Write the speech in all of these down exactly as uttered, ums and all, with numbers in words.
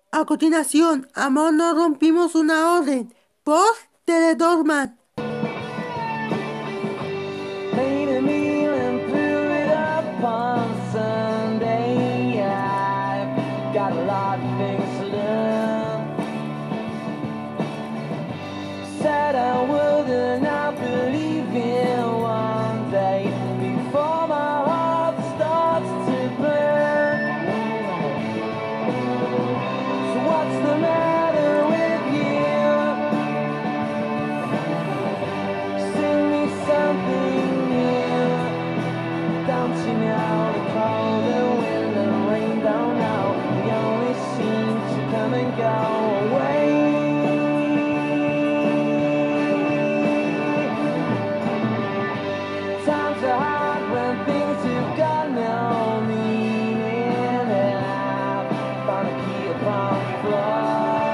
A continuación, amor, no rompimos una orden. Por Teledorman. Made a meal and threw it up on Sunday. I've got a lot of things to do. Said I would and I believe in one day before my heart starts to burn. So what's the matter with you? Sing me something new. Don't you know the cold and wind and rain don't know. We only seem to come and go away. Times are hard when things have got no meaning, and I found a key upon the floor.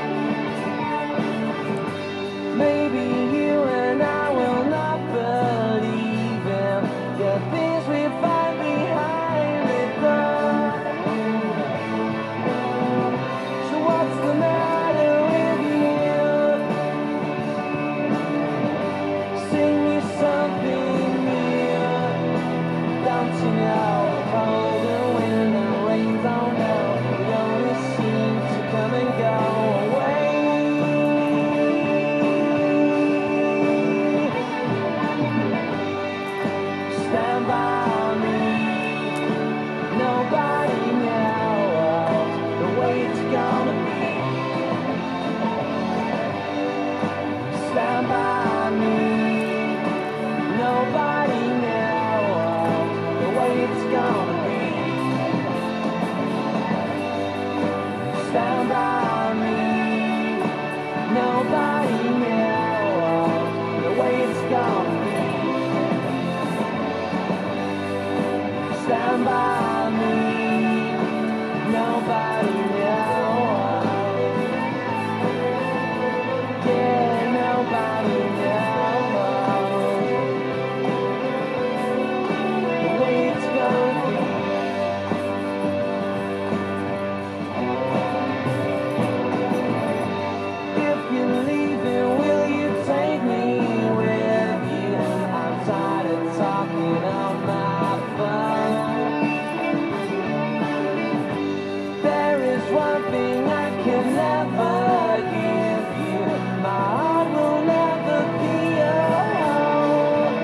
Maybe you and I will not believe in the things we find behind the door. So what's the matter with you? Sing me something new. Don't you know the cold and wind and rain don't know. We only seem to come and go away. Stand by me. Nobody knows the way it's gonna be. Stand by me. Nobody knows the way it's gonna be. Stand by me. Nobody knows the way it's gonna be. Stand by me. Nobody knows. Yeah, nobody knows the way it's gonna be. If you're leaving, will you take me with you? I'm tired of talking on my phone. There is one thing I can never give you. My heart will never be alone.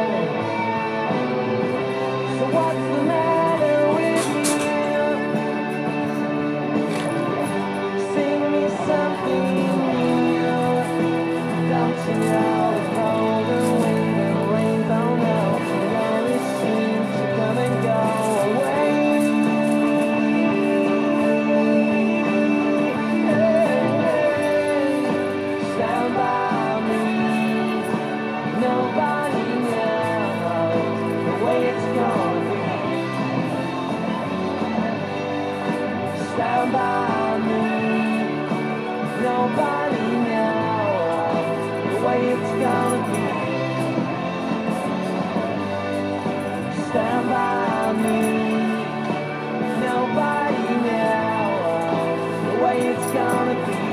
So what's the matter with you? Sing me something new. Don't you know the cold and wind and rain don't know. It only seems to come and go away. Stand by me. Nobody knows the way it's gonna be. Stand by me. Nobody knows the way it's gonna be. Stand by me. Nobody knows the way it's gonna be.